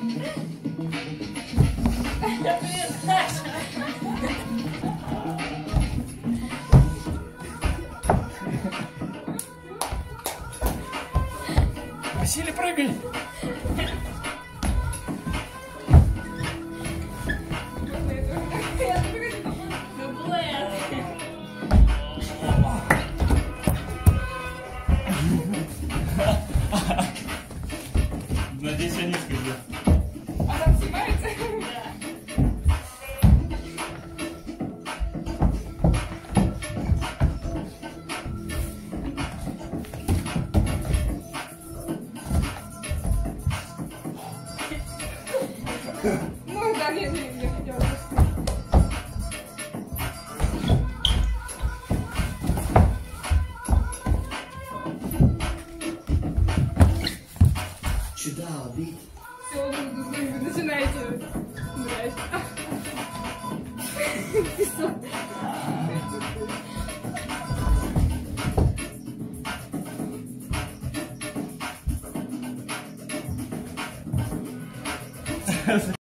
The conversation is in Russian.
Василий, прыгай! Надеюсь, я не скажу. Она снимается? Ну да, не хотела. Сюда, бить. Все, вы начинаете играть.